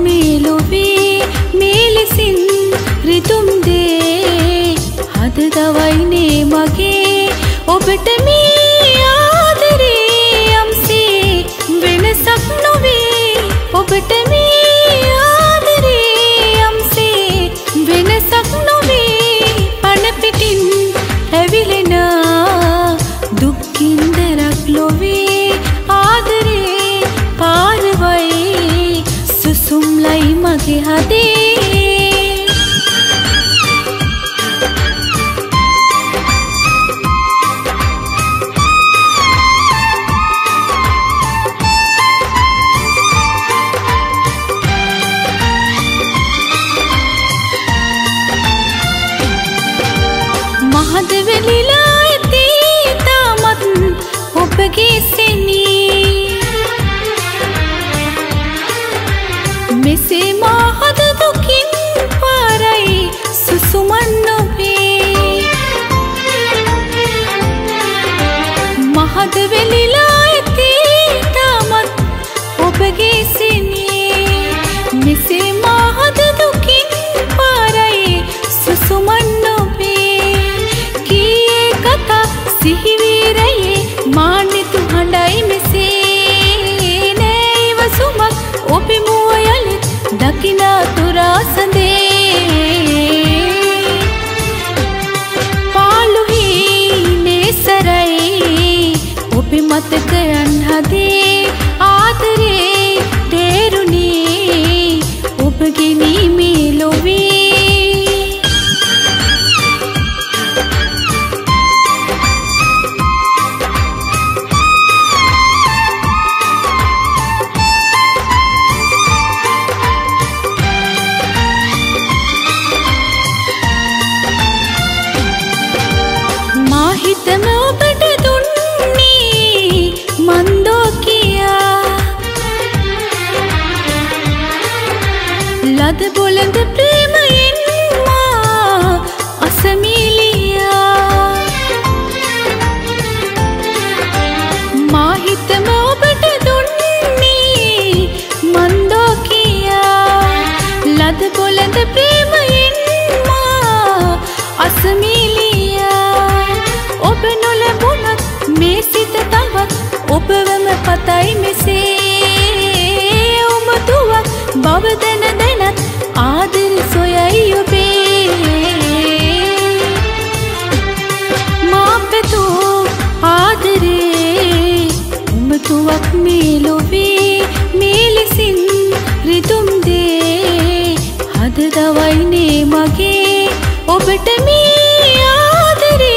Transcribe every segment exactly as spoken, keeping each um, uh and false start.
මේ ලොවේ මේ ලෙසින් රිදුම් දේ හද දවයිනේ මගේ ඔබට මේ ආදරේ යම්සේ වෙනසක් නොවේ ඔබට මේ ආදරේ යම්සේ වෙනසක් නොවේ පණ පිටින් ඇවිලෙන දුක්ඛින්දරක් ලොවේ ආදරේ පාරවයි සුසුම්ලයි මගේ හදේ මහද වෙලිලා ඇති තාමත් ඔබගේ සෙනී මෙසේ මහද දුකින් පාරයි සුසුමන් නොවේ මහද වෙලිලා ඇති තාමත් ඔබගේ සෙනී මෙසේ මහද දුකින් පාරයි සුසුමන් සිහිවීරයේ මාන්නිතු හඬයි මෙසේ නෑව සුමක් ඔබි මුව යළිත් දකිනා තුරාසඳේ පාළුහි නේසරයි ඔබි මතකයන් හදේ ආදරේ තේරුණේ ඔබගේ නීමේ ලොවේ හිතම ඔබට දුන්නේ මන්දෝ කියා ලද බොළඳ ප්‍රේමයෙන් මා අසමීලියා මා හිතම ඔබට දුන්නේ මන්දෝ කියා ලද බොළඳ ප්‍රේමයෙන් මා අසමීලියා ඔබ නොලැබුණත් මේ සිත තවත් ඔබවම පතයි මෙසේ උමතුවක් බව දැන දැනත් ආදර සොයයි ඔබේ මා පැතූ ආදරේ උමතුවක් මේ ලොවේ මේ ලෙසින් රිදුම් දේ හද දවයිනේ මගේ ඔබට මේ ආදරේ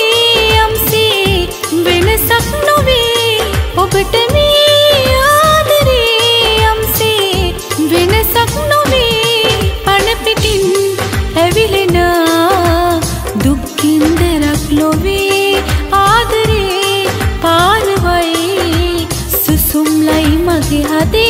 වෙනසක් නොවේ ඔබට මේ ආදරේ යම්සේ වෙනසක් නොවේ පණ පිටින් ඇවිලෙන දුක්ඛින්දරක් ලොවේ ආදරේ පාරවයි සුසුම්ලයි මගේ හදේ